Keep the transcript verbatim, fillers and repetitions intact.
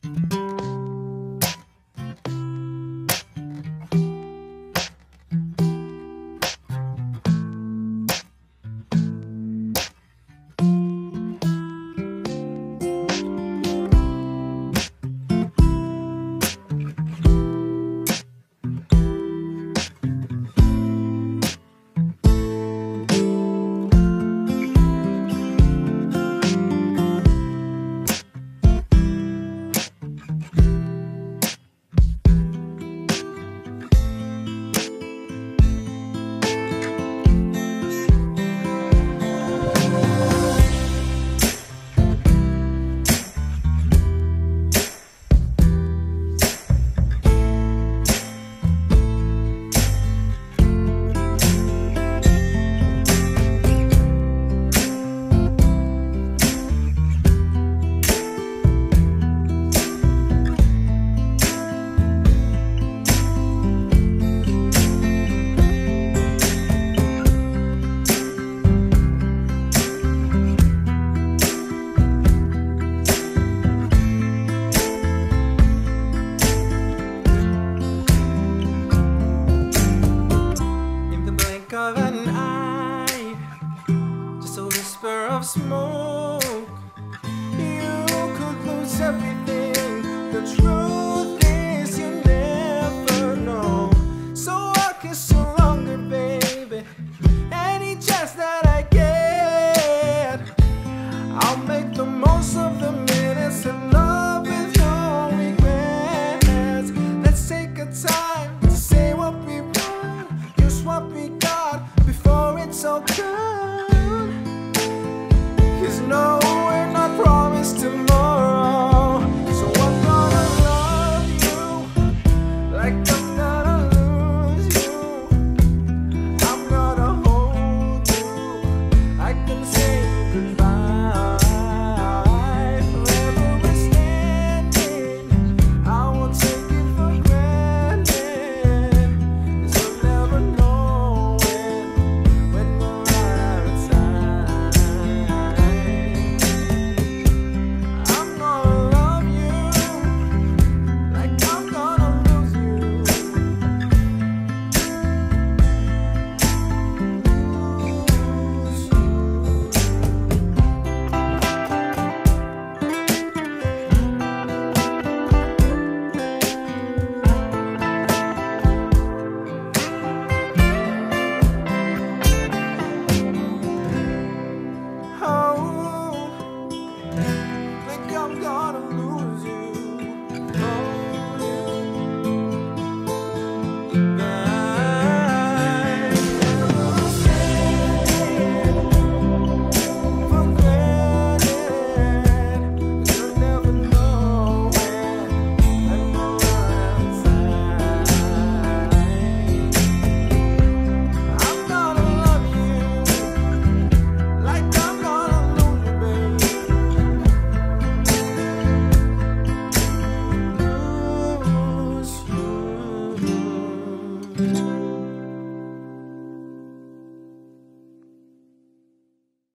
Of an eye, just a whisper of smoke, you could lose everything. The truth is you never know. So I kiss you longer, baby. Any chance that I get, I'll make the most of the minutes in love with no regrets. Let's take a time to say what we want, use what we got before it's all gone. 'Cause no